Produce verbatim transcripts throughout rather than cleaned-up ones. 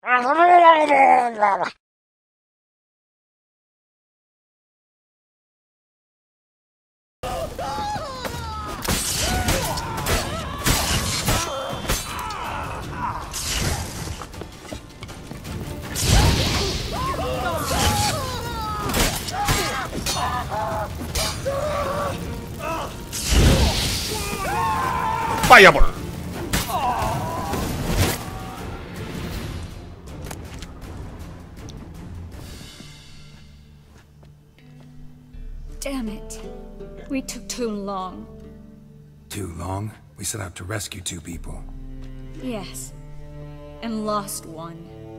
파이어볼. Damn it. We took too long. Too long? We set out to rescue two people. Yes. And lost one.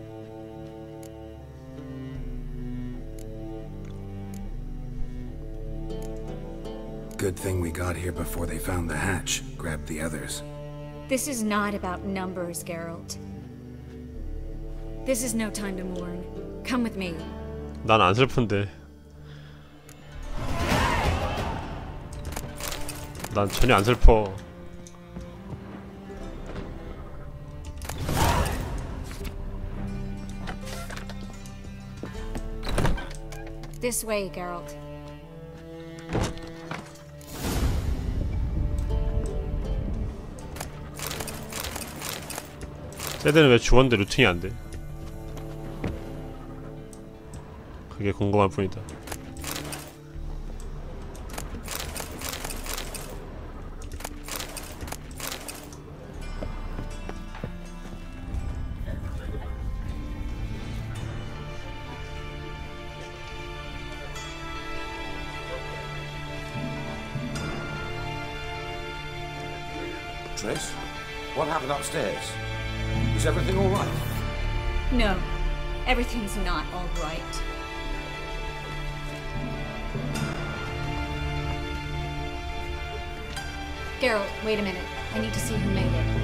Good thing we got here before they found the hatch, grabbed the others. This is not about numbers, Geralt. This is no time to mourn. Come with me. 난 안 슬픈데. 난 전혀 안 슬퍼. This way, Geralt. 쟤들은 왜 주웠는데 루팅이 안 돼? 그게 궁금할 뿐이다. Triss, what happened upstairs? Is everything all right? No, everything's not all right. Geralt, wait a minute. I need to see who made it.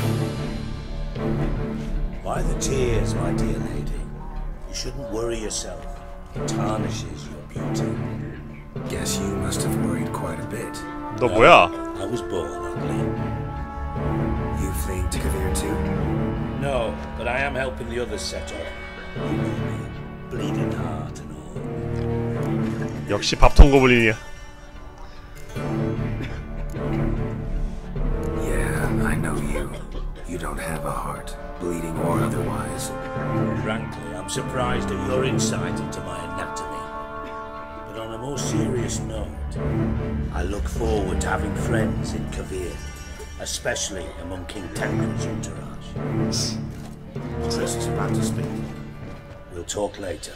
By the tears, my dear lady. You shouldn't worry yourself. It tarnishes your beauty. Guess you must have worried quite a bit. 너 뭐야? I was born ugly. You fleeing to Kavir too? No, but I am helping the others set off. You know me, bleeding heart and all. 역시 밥통 고블린이야. Yeah, I know you. You don't have a heart, bleeding or otherwise. Frankly, I'm surprised at your insight into my anatomy. But on a more serious note, I look forward to having friends in Kavir, especially among King Tancred's entourage. Triss is about to speak. We'll talk later.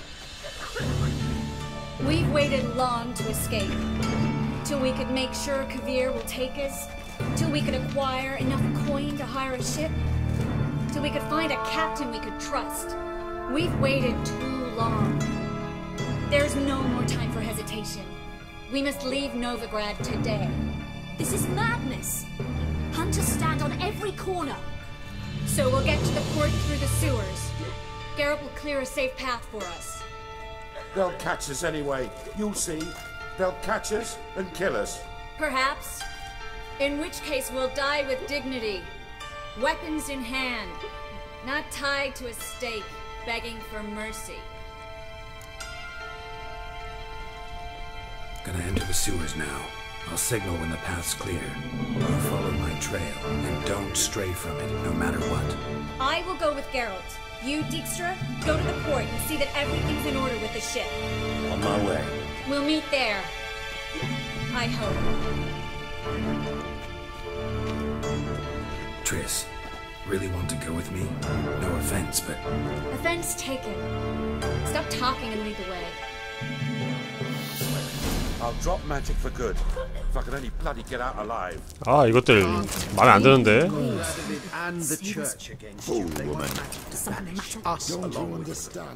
We've waited long to escape. Till we could make sure Kavir will take us. Till we could acquire enough coin to hire a ship. Till we could find a captain we could trust. We've waited too long. There's no more time for hesitation. We must leave Novigrad today. This is madness. Hunters stand on every corner. So we'll get to the port through the sewers. Geralt will clear a safe path for us. They'll catch us anyway. You'll see. They'll catch us and kill us. Perhaps. In which case we'll die with dignity. Weapons in hand. Not tied to a stake, begging for mercy. Gonna enter the sewers now. I'll signal when the path's clear. You follow my trail, and don't stray from it, no matter what. I will go with Geralt. You, Dijkstra, go to the port and see that everything's in order with the ship. On my way. We'll meet there. I hope. Triss, really want to go with me? No offense, but... Offense taken. Stop talking and lead the way. I'll drop magic for good. If I could only bloody get out alive. 아, 이것들 마음에 안 드는데. And the church against Fool you. woman. Us along with them.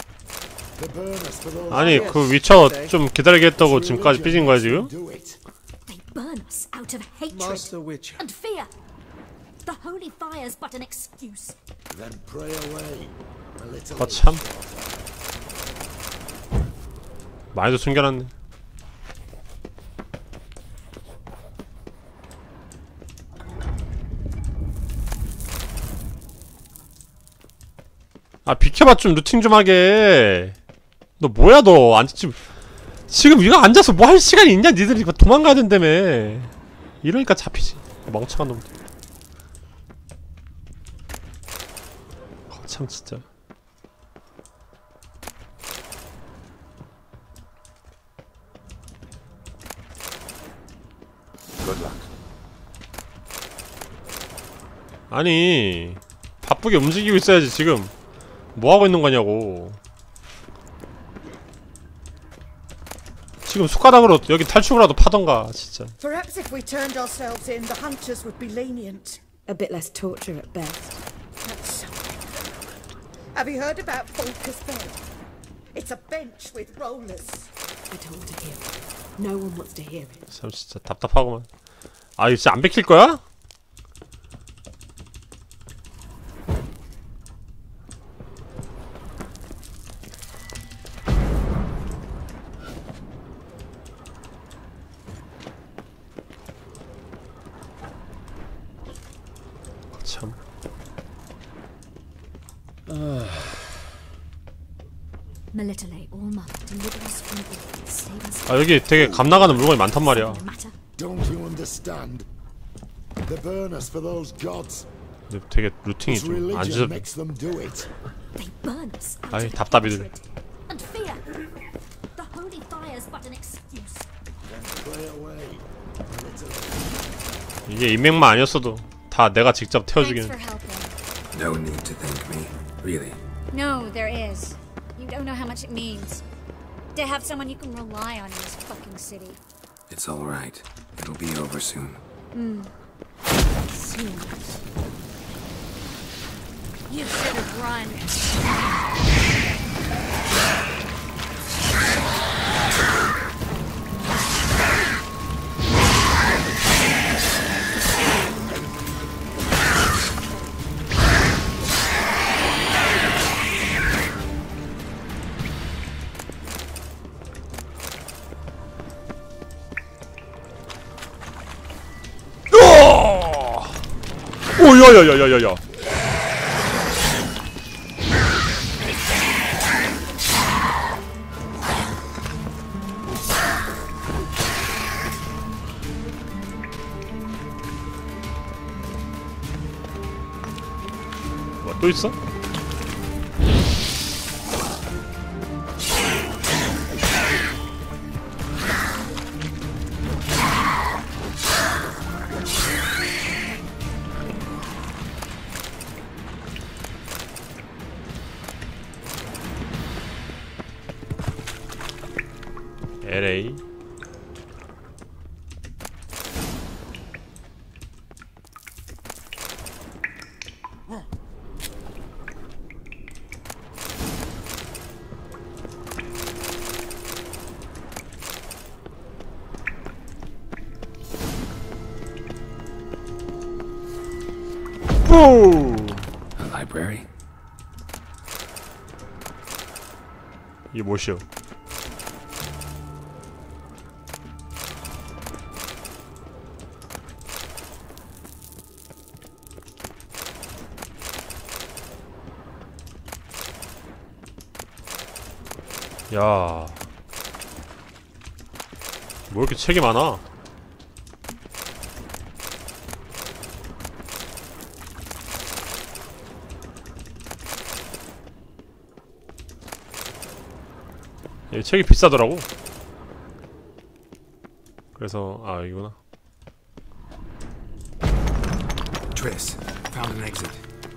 아니, 그 위쳐 좀 기다리게 했다고 지금까지 삐진 거야, 지금? They burn us out of hatred Master Witcher. and fear. The holy fire's but an excuse. Then pray away. A little. 아, 참. 많이도 숨겨놨네. 아 비켜봐 좀 루팅 좀 하게. 너 뭐야 너 안 지금 지금 이거 앉아서 뭐 할 시간이 있냐? 니들이 이거 도망가야 된다며. 이러니까 잡히지 멍청한 놈들. 어, 참 진짜. Good luck. 아니 바쁘게 움직이고 있어야지. 지금 뭐하고 있는 거냐고. 지금 숟가락으로 여기 탈출이라도 파던가 진짜. Perhaps if we turned ourselves in, the hunters would be lenient. A bit less torture at best. That's so. Have you heard about Folker's bed? It's a bench with rollers. I don't want to hear it. No one wants to hear it. 참 진짜 답답하구만. 아 이거 진짜 안 베낄 거야? 참. Melitele, all mother, deliver us from evil, save us. 아 여기 되게 감 나가는 물건이 많단 말이야. No matter. Don't you understand? They burn us for those gods. 근데 되게 루팅이 This 좀 안 religion 지잡. makes them do it. They burn us. out 아이 of 답답이들. hatred and fear. The holy fire's but an excuse. Then pray away. 이게 인맥만 아니었어도 다 내가 직접 Thanks 태워주긴. for helping. No need to thank me, really. No, there is. You don't know how much it means to have someone you can rely on in this fucking city. It's all right. It'll be over soon. Soon. You should have run. 오 야야야야야야. 뭐 또 있어? 엘에이. 오! A library? 이게 뭐시오? 야, 뭐 이렇게 책이 많아? 이 책이 비싸더라고. 그래서 아 이구나. Triss, found an exit.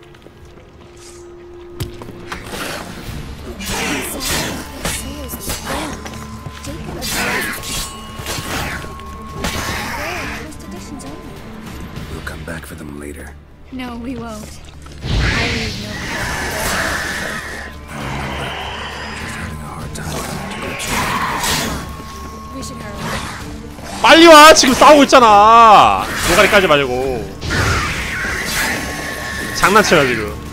We'll come back for them later. No, we won't. I leave no. Just having a hard time. We should hurry. 빨리 와! 지금 싸우고 있잖아! 대가리 까지 말고. 장난쳐요 지금.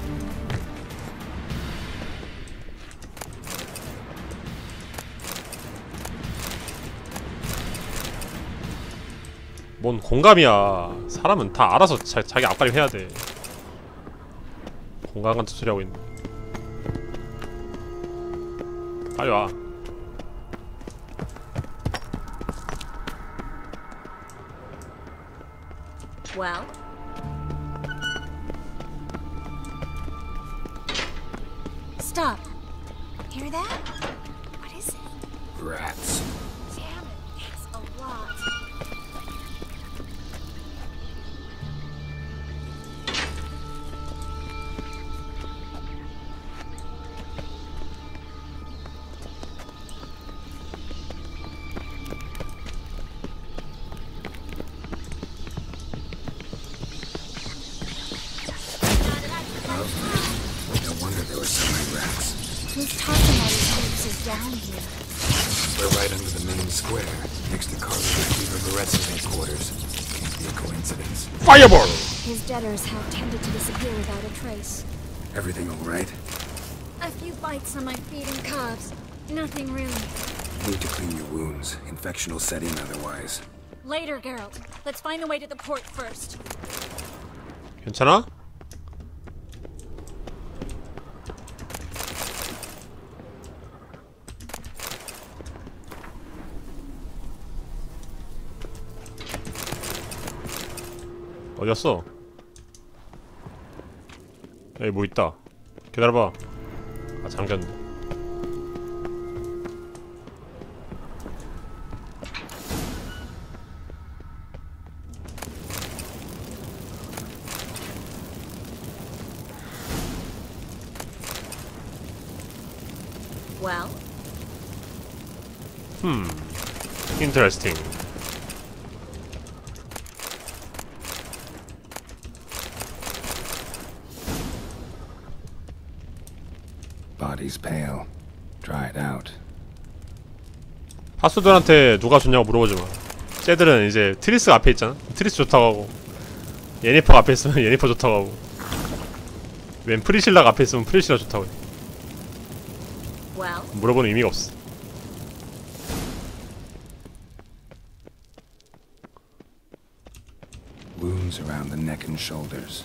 뭔 공감이야. 사람은 다 알아서 자, 자기 앞가림 해야돼. 공감 같은 소리 하고 있네. 빨리 와. Well? Stop. Hear that? What is it? Rats. Damn it, it's a lot. No wonder there were so many rats. Who's tossing all these corpses down here? We're right under the main square, next to Carlo Retriever Baretti's headquarters. Can't be a coincidence. Fireball! His debtors have tended to disappear without a trace. Everything all right? A few bites on my feet and calves. Nothing really. Need to clean your wounds. Infection will set in otherwise. Later, Geralt. Let's find the way to the port first. 괜찮아? 어디갔어? 여기 뭐 있다. 기다려봐. 아, 잠겼네. Well? Hmm. Interesting. Body's pale. Dried out. 파수들한테 누가 좋냐고 물어보지 마. 쟤들은 이제 트리스가 앞에 있잖아. 트리스 좋다고 하고, 예니퍼가 앞에 있으면 예니퍼 좋다고 하고, 웬 프리실라가 앞에 있으면 프리실라 좋다고 해. Well? 물어보는 의미가 없어. Wounds around the neck and shoulders.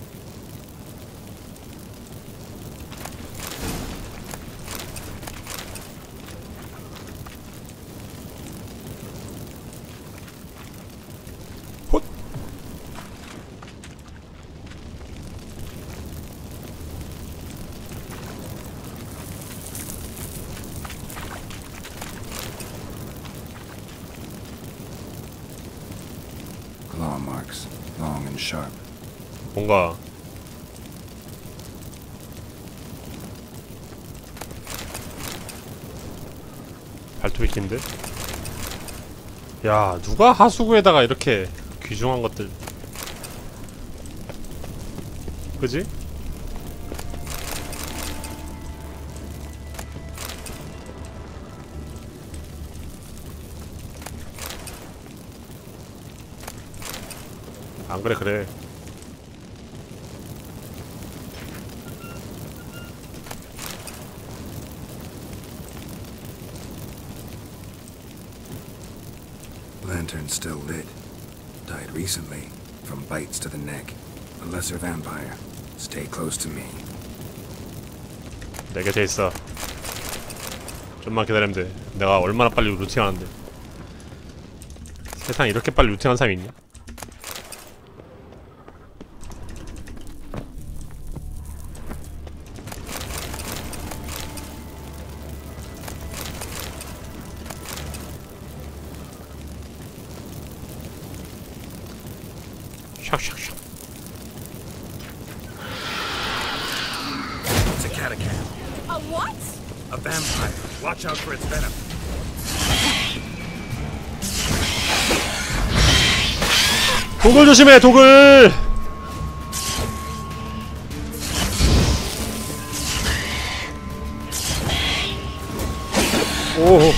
헛! Claw marks, long and sharp. 뭔가 발톱이 긴데? 야, 누가 하수구에다가 이렇게 귀중한 것들, 그지? 안 그래 그래. Lantern still lit. Died recently, from bites to the neck. A lesser vampire. Stay close to me. 내 곁에 있어. 좀만 기다리면 돼. 내가 얼마나 빨리 루팅하는데. 세상에 이렇게 빨리 루팅하는 사람이 있냐? 샥샥샥. It's a catacomb. A what? A vampire. Watch out for its venom. 독을 조심해, 독을! 오호.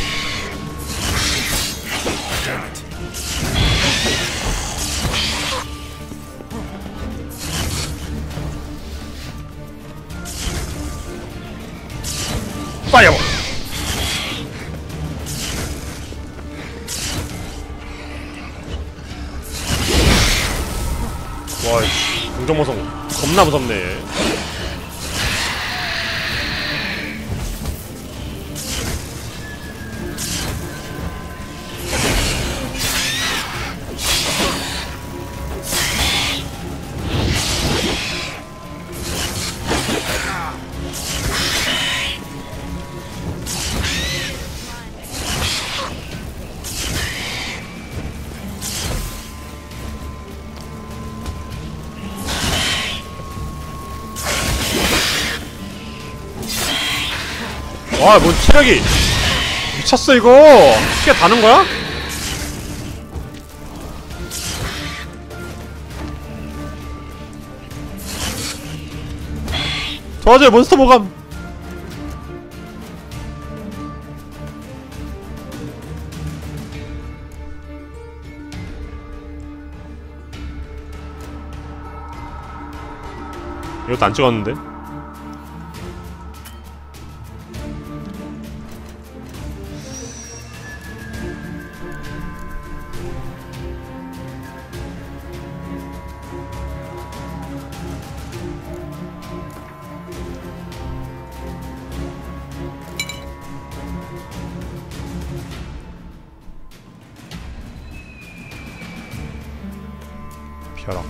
파이어! 와, 공정모성 겁나 무섭네. 와, 뭔 체력이 미쳤어 이거. 피가 다는 거야? 도와줘요 몬스터 모감. 이것도 안 찍었는데? 벼락.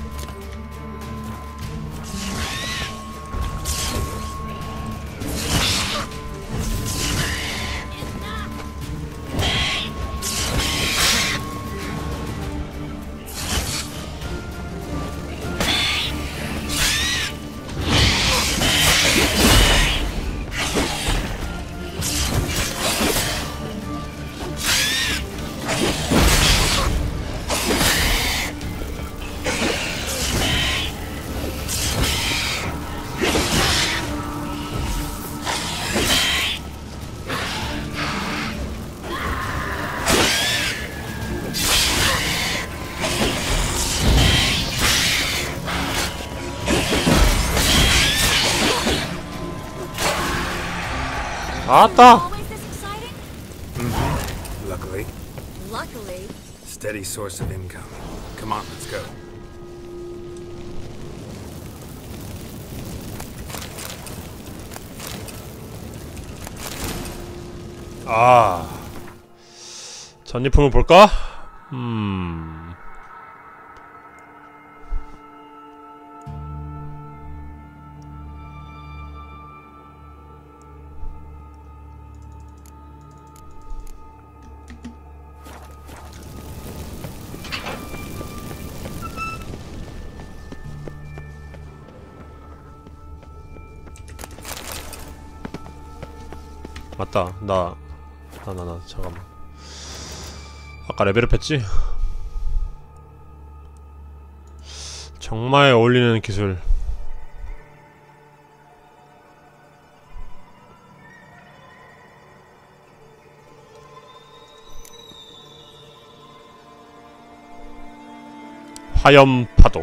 아따! Always this exciting? Mm-hmm. Luckily. Luckily. Steady source of income. Come on, let's go. 아, 전리품을 볼까? 음. 맞다. 나, 나, 나, 나, 잠깐만. 아까 레벨업 했지? 정말 어울리는 기술. 화염파도.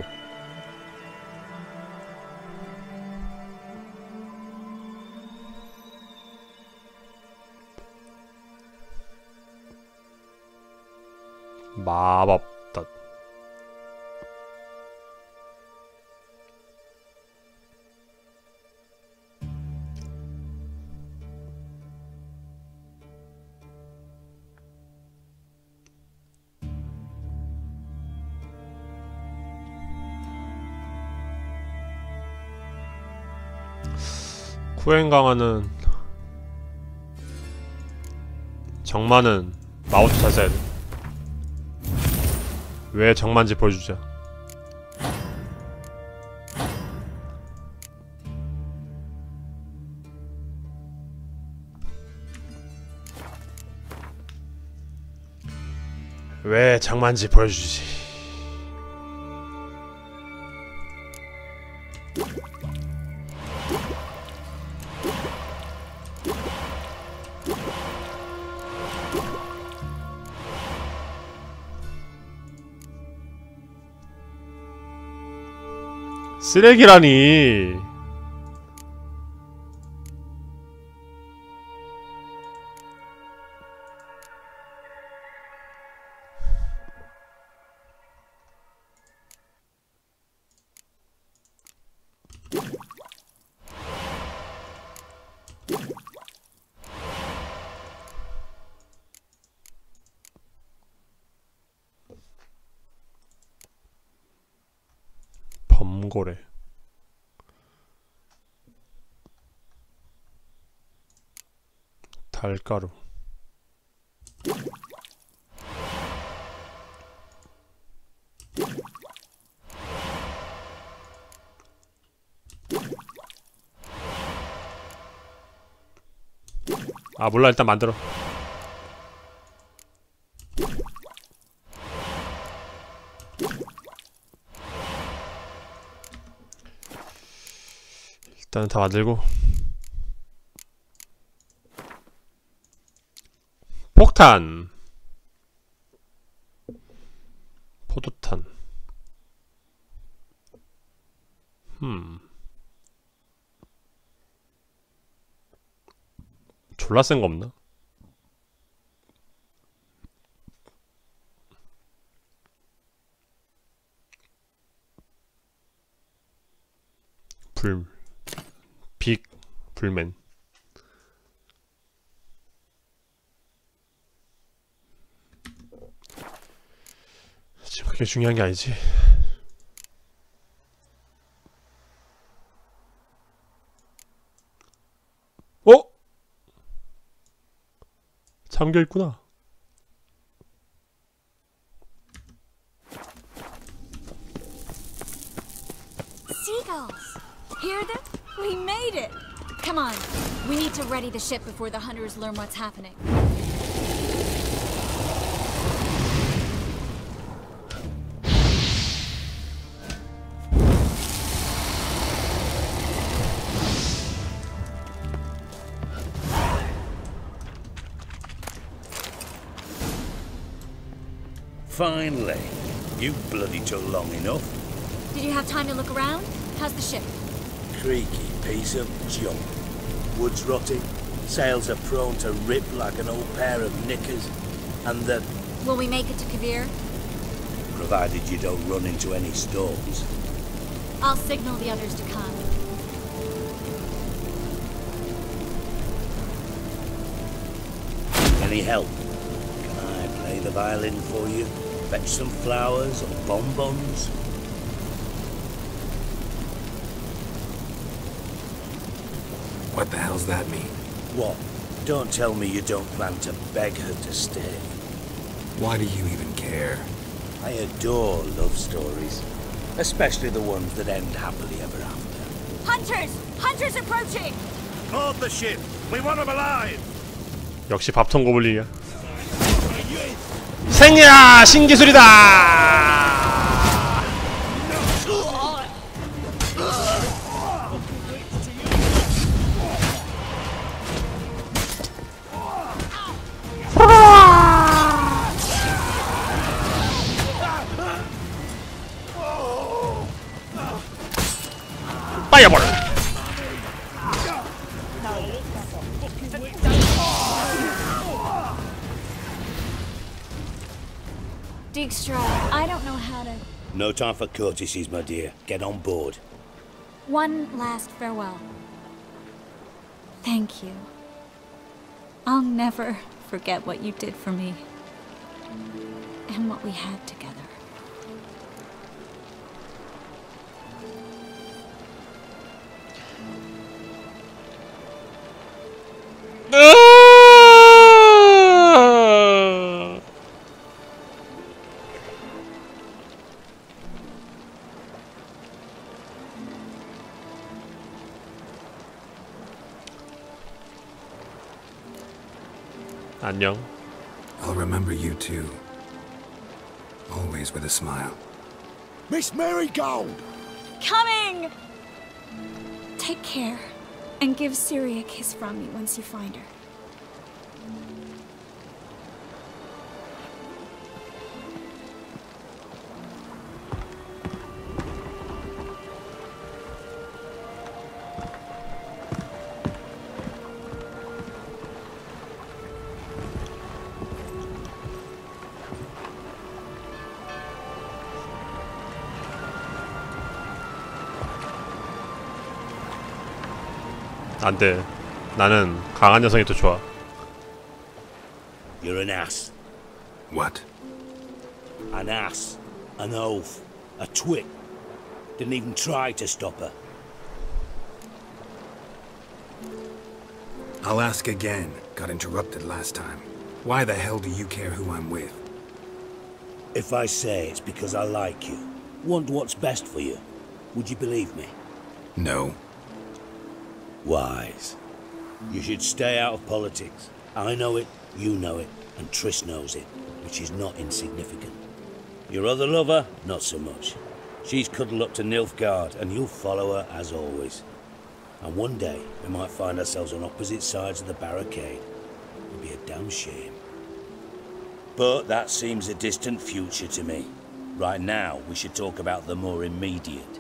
마법닷. 쿠엔 강화는 정마는 마우스 잘 써야 돼. 왜 정만지 보여주자. 왜 장만지 보여주지. 쓰레기라니. 범고래. 달가루. 아 몰라 일단 만들어. 일단 다 만들고. 폭탄, 포도탄. 음. 졸라 센 거 없나? 불, 빅, 불맨. 지금 그게 중요한 게 아니지. 어? 잠겨있구나. Seagulls! Hear them? We made it! Come on, we need to ready the ship before the hunters learn what's happening. Finally. You bloody took long enough. Did you have time to look around? How's the ship? Creaky piece of junk. Wood's rotting. Sails are prone to rip like an old pair of knickers. And the... Will we make it to Kavir? Provided you don't run into any storms. I'll signal the others to come. Any help? Can I play the violin for you? Fetch some flowers or bonbons? What the hell's that mean? What? Don't tell me you don't plan to beg her to stay. Why do you even care? I adore love stories. Especially the ones that end happily ever after. Hunters! Hunters approaching! Board the ship! We want them alive! 역시 밥통 고블린이야. 생야 신기술이다. 빠져버려. Dijkstra, I don't know how to... No time for courtesies, my dear. Get on board. One last farewell. Thank you. I'll never forget what you did for me. And what we had together. 안녕. I'll remember you too. Always with a smile. Miss Marigold! Coming! Take care, and give Ciri a kiss from me once you find her. 안돼. 나는 강한 여성이 더 좋아. You're an ass. What? An ass. An oaf. A twit. Didn't even try to stop her. I'll ask again. Got interrupted last time. Why the hell do you care who I'm with? If I say it's because I like you, want what's best for you, would you believe me? No. Wise. You should stay out of politics. I know it, you know it, and Triss knows it, which is not insignificant. Your other lover, not so much. She's cuddled up to Nilfgaard, and you'll follow her as always. And one day, we might find ourselves on opposite sides of the barricade. It'd be a damn shame. But that seems a distant future to me. Right now, we should talk about the more immediate.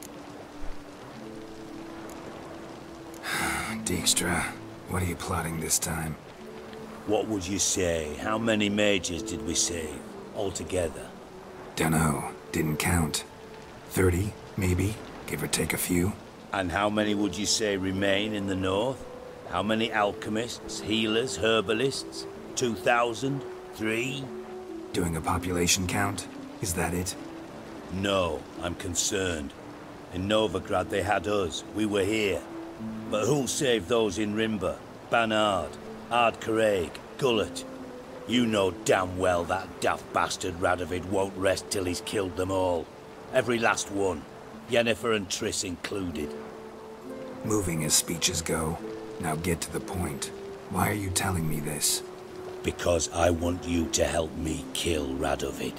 Dijkstra, what are you plotting this time? What would you say? How many mages did we save, altogether? Dunno. Didn't count. Thirty, maybe? Give or take a few? And how many would you say remain in the north? How many alchemists, healers, herbalists? Two thousand? Three? Doing a population count? Is that it? No, I'm concerned. In Novigrad they had us. We were here. But who'll save those in Rimba? Banard, Ardcaraig, Gullet? You know damn well that daft bastard Radovid won't rest till he's killed them all. Every last one. Yennefer and Triss included. Moving as speeches go. Now get to the point. Why are you telling me this? Because I want you to help me kill Radovid.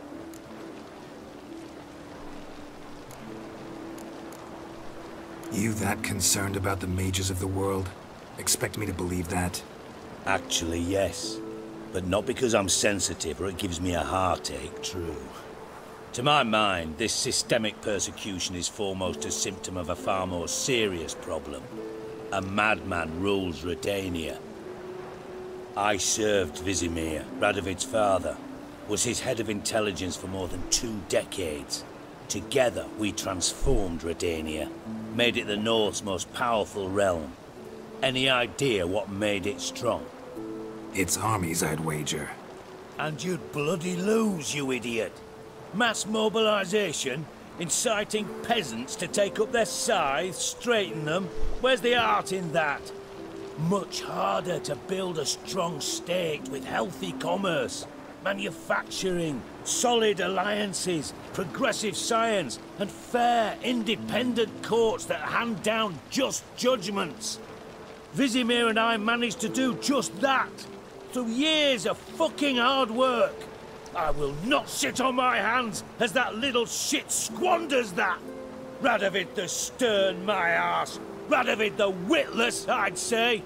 You that concerned about the mages of the world? Expect me to believe that? Actually, yes. But not because I'm sensitive or it gives me a heartache, true. To my mind, this systemic persecution is foremost a symptom of a far more serious problem. A madman rules Redania. I served Vizimir, Radovid's father, was his head of intelligence for more than two decades. Together, we transformed Redania, made it the North's most powerful realm. Any idea what made it strong? Its armies, I'd wager. And you'd bloody lose, you idiot. Mass mobilization, inciting peasants to take up their scythes, straighten them. Where's the art in that? Much harder to build a strong state with healthy commerce, manufacturing, solid alliances, progressive science, and fair, independent courts that hand down just judgments. Vizimir and I managed to do just that, through years of fucking hard work. I will not sit on my hands as that little shit squanders that. Radovid the stern, my ass. Radovid the witless, I'd say.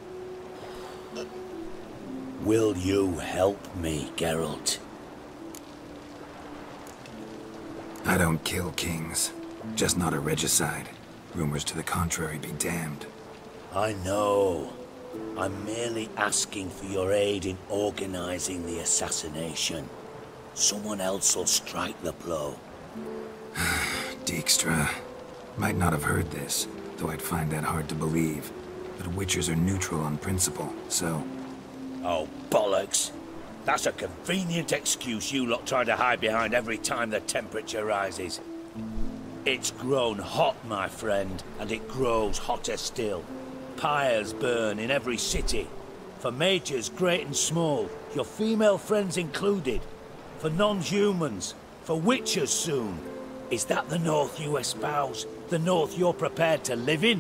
Will you help me, Geralt? I don't kill kings. Just not a regicide. Rumors to the contrary be damned. I know. I'm merely asking for your aid in organizing the assassination. Someone else will strike the blow. Dijkstra. Might not have heard this, though I'd find that hard to believe. But Witchers are neutral on principle, so... Oh, bollocks. That's a convenient excuse you lot try to hide behind every time the temperature rises. It's grown hot, my friend, and it grows hotter still. Pyres burn in every city. For mages great and small, your female friends included. For non-humans, for witchers soon. Is that the North you espouse? The North you're prepared to live in?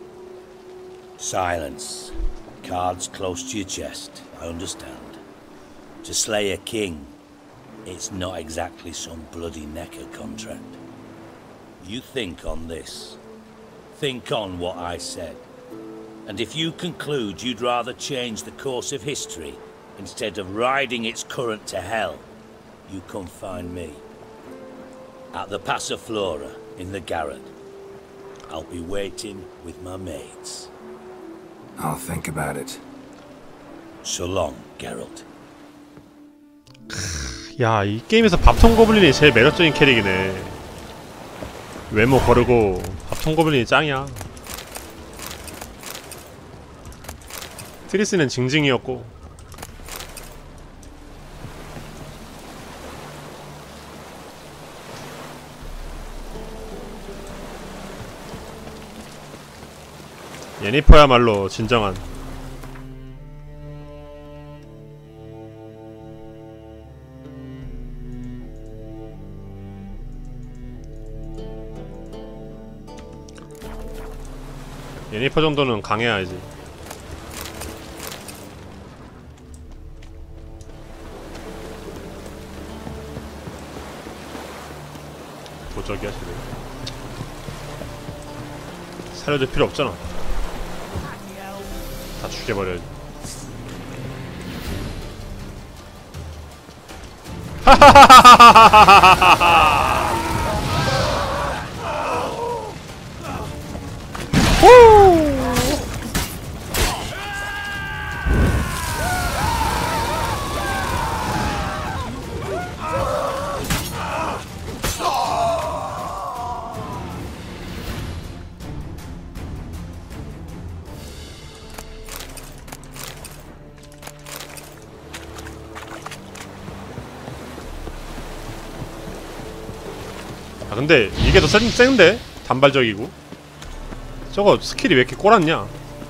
Silence. Cards close to your chest, I understand. To slay a king, it's not exactly some bloody necker contract. You think on this. Think on what I said. And if you conclude you'd rather change the course of history instead of riding its current to hell, you come find me. At the Passiflora, in the garret. I'll be waiting with my mates. I'll think about it. So long, Geralt. 야, 이 게임에서 밥통 고블린이 제일 매력적인 캐릭이네. 외모 거르고 밥통 고블린이 짱이야. 트리스는 징징이었고. 예니퍼야말로 진정한. 예니퍼 정도는 강해야지. 저기 하시네. 살려줄 필요 없잖아. 다 죽여버려야지. 하하하하하하하하하하. 아 근데 이게 더 센, 센데? 단발적이고. 저거 스킬이 왜 이렇게 꼬랐냐?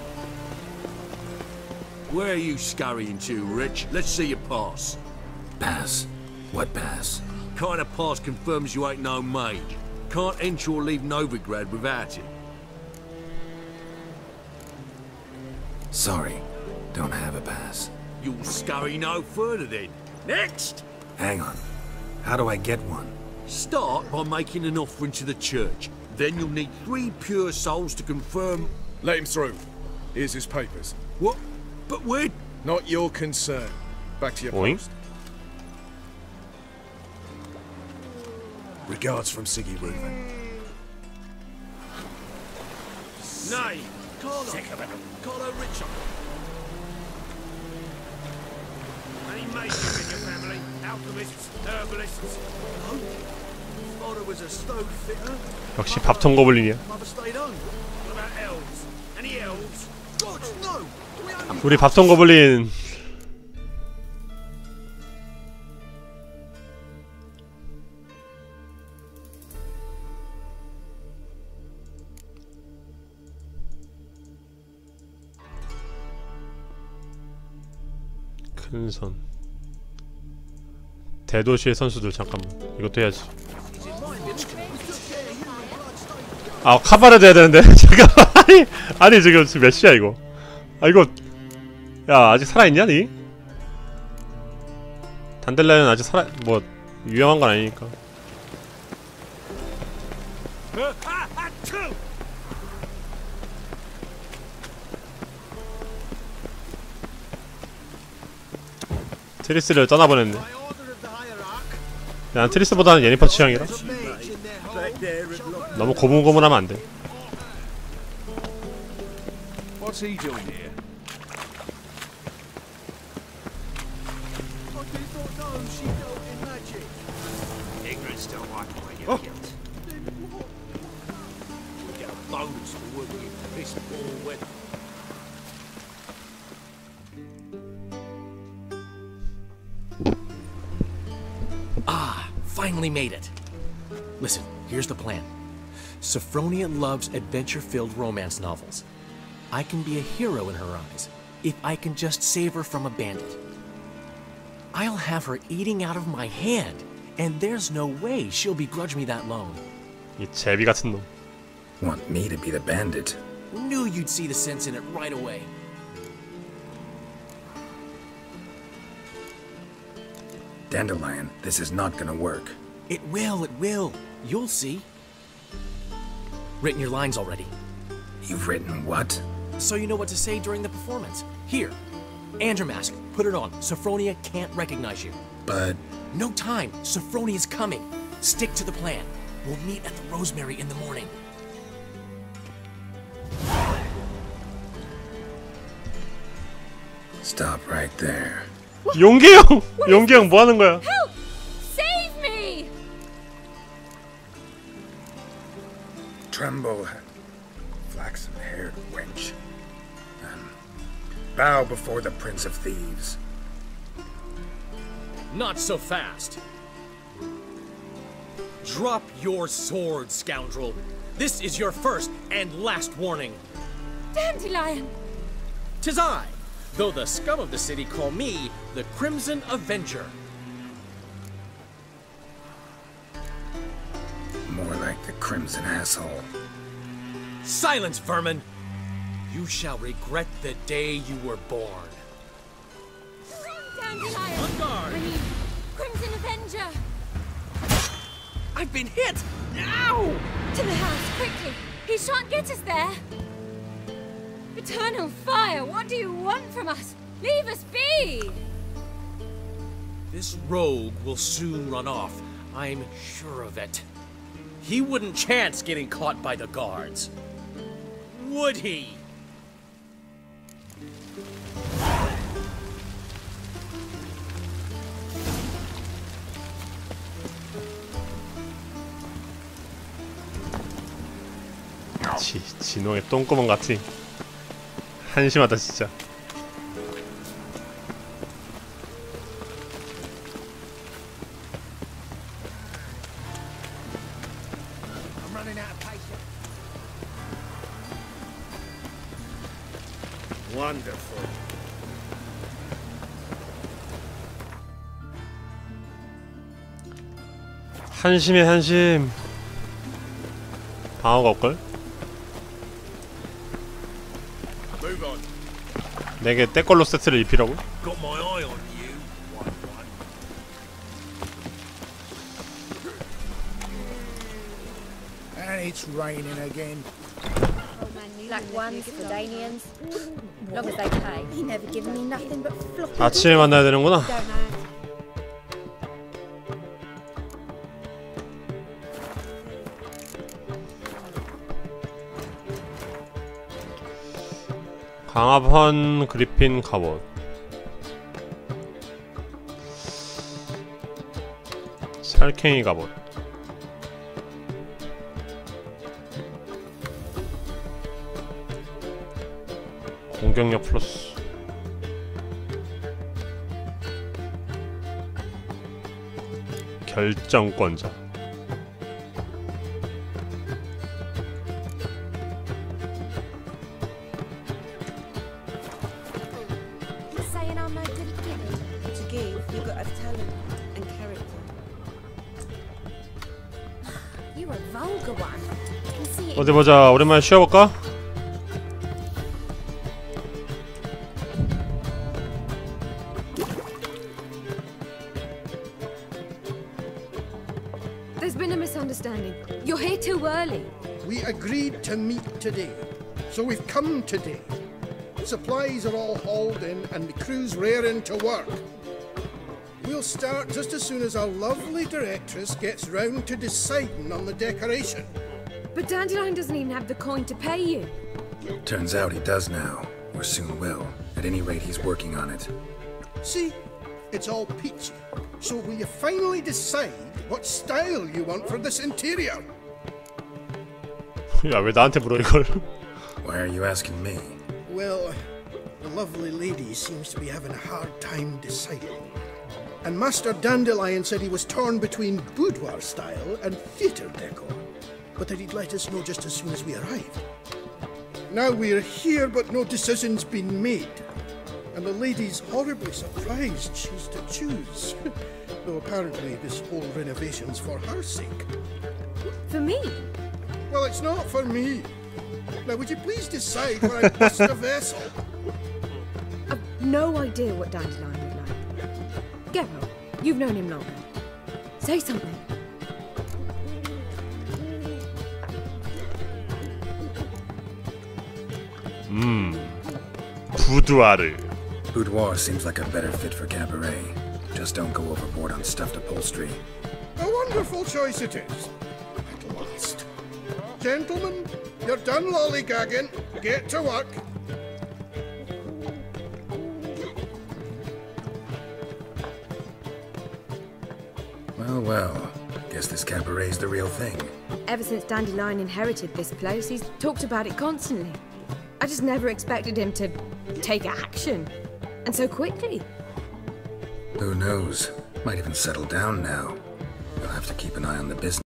Where are you scurrying to, Rich? Let's see your pass. Pass? What pass? Kind of pass confirms you ain't no mage. Can't enter or leave Novigrad without it. Sorry, don't have a pass. You'll scurry no further then. Next! Hang on. How do I get one? Start by making an offering to the church. Then you'll need three pure souls to confirm... Let him through. Here's his papers. What? But we're... Not your concern. Back to your Oink. post. Regards from Siggy Reuven. Nay, Carlo. Carlo Richard. Any makers in your family? Alchemists, herbalists? No. Father was a stone fitter. 역시 밥통 고블린이야. Mother stayed home. What about elves? Any elves? God, no. We only... 우리 밥통 고블린. 큰선 대도시의 선수들. 잠깐만 이것도 해야지. 아 카바레도 해야 되는데. 잠깐만. 아니 아니 지금 지금 몇 시야 이거. 아 이거 야 아직 살아있냐 니? 단델라이언 아직 살아 뭐 위험한 건 아니니까. 트리스를 떠나보냈네. 난 트리스보다는 예니퍼 취향이라 너무 고문고문하면 안 돼. What's he doing here? I did not know she dealt in magic. Ignorance don't wipe away your guilt. You get a bonus for working in piss poor weather. Ah, finally made it. Listen, here's the plan. Sophronia loves adventure-filled romance novels. I can be a hero in her eyes if I can just save her from a bandit. I'll have her eating out of my hand, and there's no way she'll begrudge me that loan. 이 제비 같은 놈. Want me to be the bandit? Knew you'd see the sense in it right away. Dandelion, this is not gonna work. It will, it will. You'll see. Written your lines already. You've written what? So you know what to say during the performance. Here, Andromask, put it on. Sophronia can't recognize you. But... No time. Sophronia's coming. Stick to the plan. We'll meet at the Rosemary in the morning. Stop right there. 용기 형! 용기 형 뭐 하는 거야? Help! Save me! Tremble, flaxen-haired wench. And bow before the Prince of Thieves. Not so fast. Drop your sword, scoundrel. This is your first and last warning. Dandelion! 'Tis I, though the scum of the city call me the Crimson Avenger. More like the Crimson Asshole. Silence, vermin! You shall regret the day you were born. Dandelion! On guard! I mean, Crimson Avenger! I've been hit! Ow! To the house, quickly! He shan't get us there! Eternal fire, what do you want from us? Leave us be! This rogue will soon run off. I'm sure of it. He wouldn't chance getting caught by the guards. Would he? 지, 진홍의 똥구멍 같이 한심하다 진짜. I'm running out of patience. Wonderful. 한심해 한심. 방어가 없걸? Move on. 내게 때걸로 세트를 입히라고? Got my eye on you. One, one. And it's raining again. Black ones for Danians. Long as they pay. He never given me nothing but floppy. 아침에 만나야 되는구나. 강압헌 그리핀 갑옷. 살쾡이 갑옷. 공격력 플러스. 결정권자. Saying I'm no good at giving. To give, you've got to have talent and character. You're a vulgar one. I can see it. 어디 보자. 오랜만에 쉬어볼까? There's been a misunderstanding. You're here too early. We agreed to meet today, so we've come today. Supplies are all hauled in and the crew's raring to work. We'll start just as soon as our lovely directress gets round to deciding on the decoration. But Dandelion doesn't even have the coin to pay you. Turns out he does now, or soon will. At any rate, he's working on it. See, it's all peachy. So will you finally decide what style you want for this interior? 야, 왜 나한테 물어 이걸? Why are you asking me? Well, the lovely lady seems to be having a hard time deciding. And Master Dandelion said he was torn between boudoir style and theatre decor, but that he'd let us know just as soon as we arrived. Now we're here, but no decision's been made. And the lady's horribly surprised she's to choose. Though apparently this whole renovation's for her sake. For me? Well, it's not for me. Now, would you please decide where I bust the vessel? I've no idea what Dandelion would like. Geralt, you've known him longer. Say something. 음, 부두아르. Boudoir seems like a better fit for cabaret. Just don't go overboard on stuffed upholstery. A wonderful choice it is. At last. Gentlemen, you're done lollygagging. Get to work. Well, well. Guess this cabaret's the real thing. Ever since Dandelion inherited this place, he's talked about it constantly. I just never expected him to take action. And so quickly. Who knows? Might even settle down now. You'll have to keep an eye on the business.